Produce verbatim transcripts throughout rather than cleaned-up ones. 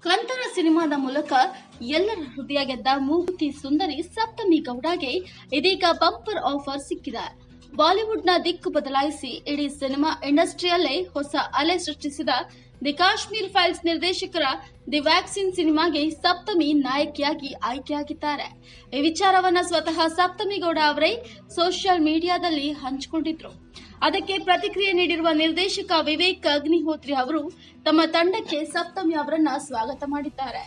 ಕಾಂತಾರ ಸಿನಿಮಾದ ಮೂಲಕ ಎಲ್ಲರ ಹೃದಯ ಗೆದ್ದ ಮೂಗುತಿ ಸುಂದರಿ ಸಪ್ತಮಿ ಗೌಡಗೆ ಇದೀಗ ಬಂಪರ್ ಆಫರ್ ಸಿಕ್ಕಿದೆ. ಬಾಲಿವುಡ್ನ ದಿಕ್ಕು ಬದಲಾಯಿಸಿ ಇಡೀ ಸಿನಿಮಾ ಇಂಡಸ್ಟ್ರಿಯಲ್ಲೇ ಹೊಸ ಅಲೆ ಸೃಷ್ಟಿಸಿದ ದಿ ಕಾಶ್ಮೀರ್ ಫೈಲ್ಸ್ ನಿರ್ದೇಶಕರ ದಿ ವ್ಯಾಕ್ಸಿನ್ ಸಿನಿಮಾಗೆ ಸಪ್ತಮಿ ನಾಯಕಿಯಾಗಿ ಆಯ್ಕೆಯಾಗಿದ್ದಾರೆ. ಈ ವಿಚಾರವನ್ನ ಸ್ವತಃ ಸಪ್ತಮಿ ಗೌಡ ಅವರೇ ಸೋಷಿಯಲ್ ಮೀಡಿಯಾದಲ್ಲಿ ಹಂಚಿಕೊಂಡಿದ್ರು. ಅದಕ್ಕೆ ಪ್ರತಿಕ್ರಿಯೆ ನೀಡಿರುವ ನಿರ್ದೇಶಕ ವಿವೇಕ್ ಅಗ್ನಿಹೋತ್ರಿ ಅವರು ತಮ್ಮ ತಂಡಕ್ಕೆ ಸಪ್ತಮಿ ಅವರನ್ನ ಸ್ವಾಗತ ಮಾಡಿದ್ದಾರೆ.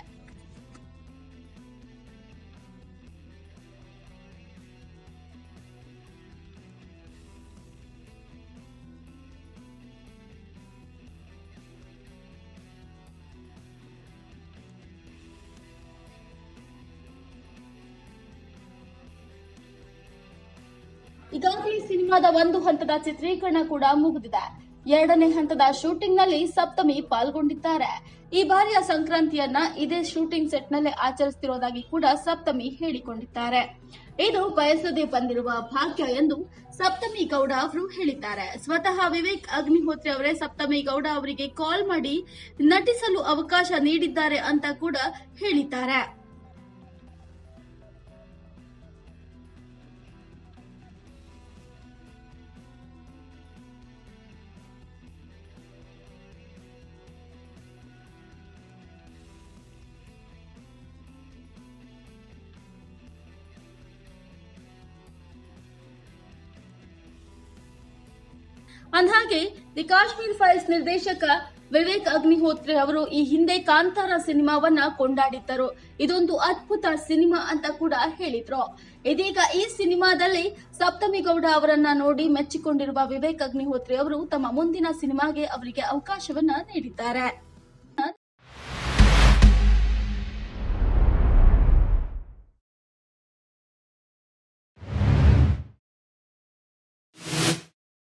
ಈಗಾಗಲೇ ಸಿನಿಮಾದ ಒಂದು ಹಂತದ ಚಿತ್ರೀಕರಣ ಕೂಡ ಮುಗಿದಿದೆ. ಎರಡನೇ ಹಂತದ ಶೂಟಿಂಗ್ ನಲ್ಲಿ ಸಪ್ತಮಿ ಪಾಲ್ಗೊಂಡಿದ್ದಾರೆ. ಈ ಬಾರಿಯ ಸಂಕ್ರಾಂತಿಯನ್ನ ಇದೇ ಶೂಟಿಂಗ್ ಸೆಟ್ ನಲ್ಲೇ ಆಚರಿಸುತ್ತಿರುವುದಾಗಿ ಕೂಡ ಸಪ್ತಮಿ ಹೇಳಿಕೊಂಡಿದ್ದಾರೆ. ಇದು ಬಯಸದೆ ಬಂದಿರುವ ಭಾಗ್ಯ ಎಂದು ಸಪ್ತಮಿ ಗೌಡ ಅವರು ಹೇಳಿದ್ದಾರೆ. ಸ್ವತಃ ವಿವೇಕ್ ಅಗ್ನಿಹೋತ್ರಿ ಅವರೇ ಸಪ್ತಮಿ ಗೌಡ ಅವರಿಗೆ ಕಾಲ್ ಮಾಡಿ ನಟಿಸಲು ಅವಕಾಶ ನೀಡಿದ್ದಾರೆ ಅಂತ ಕೂಡ ಹೇಳಿದ್ದಾರೆ. ಅಂದಹಾಗೆ ದಿ ಕಾಶ್ಮೀರ್ ಫೈಲ್ಸ್ ನಿರ್ದೇಶಕ ವಿವೇಕ್ ಅಗ್ನಿಹೋತ್ರಿ ಅವರು ಈ ಹಿಂದೆ ಕಾಂತಾರ ಸಿನಿಮಾವನ್ನ ಕೊಂಡಾಡಿದ್ದರು. ಇದೊಂದು ಅದ್ಭುತ ಸಿನಿಮಾ ಅಂತ ಕೂಡ ಹೇಳಿದ್ರು. ಇದೀಗ ಈ ಸಿನಿಮಾದಲ್ಲಿ ಸಪ್ತಮಿ ಗೌಡ ಅವರನ್ನ ನೋಡಿ ಮೆಚ್ಚಿಕೊಂಡಿರುವ ವಿವೇಕ್ ಅಗ್ನಿಹೋತ್ರಿ ಅವರು ತಮ್ಮ ಮುಂದಿನ ಸಿನಿಮಾಗೆ ಅವರಿಗೆ ಅವಕಾಶವನ್ನ ನೀಡಿದ್ದಾರೆ.